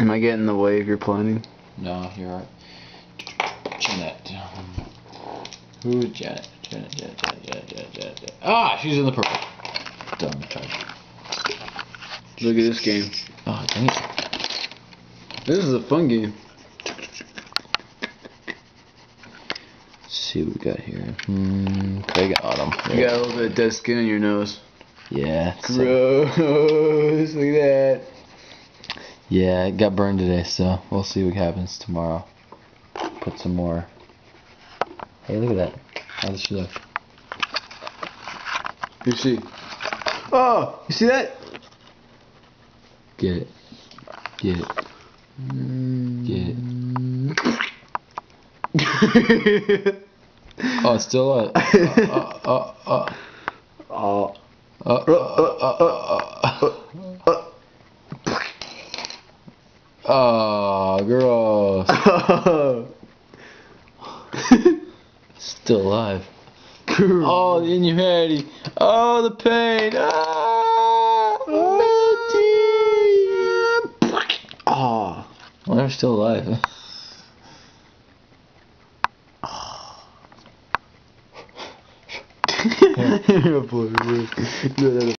Am I getting in the way of your planning? No, you're right. Janet. Who is Janet? Janet. Ah, she's in the purple. Dumb charge. Look at this game. Oh, dang it. This is a fun game. Let's see what we got here. Craig and Autumn. You got a little bit of dead skin on your nose. Yeah. Gross. Look at that. Yeah, it got burned today, so we'll see what happens tomorrow. Put some more. Hey, look at that. How does she look? Who's she? Oh, you see that? Get it. Get it. Get it. Oh, it's still alive. Oh, gross. Still alive. Oh, the inhumanity. Oh, the pain. Ah, Oh. well, they're still alive. Boy,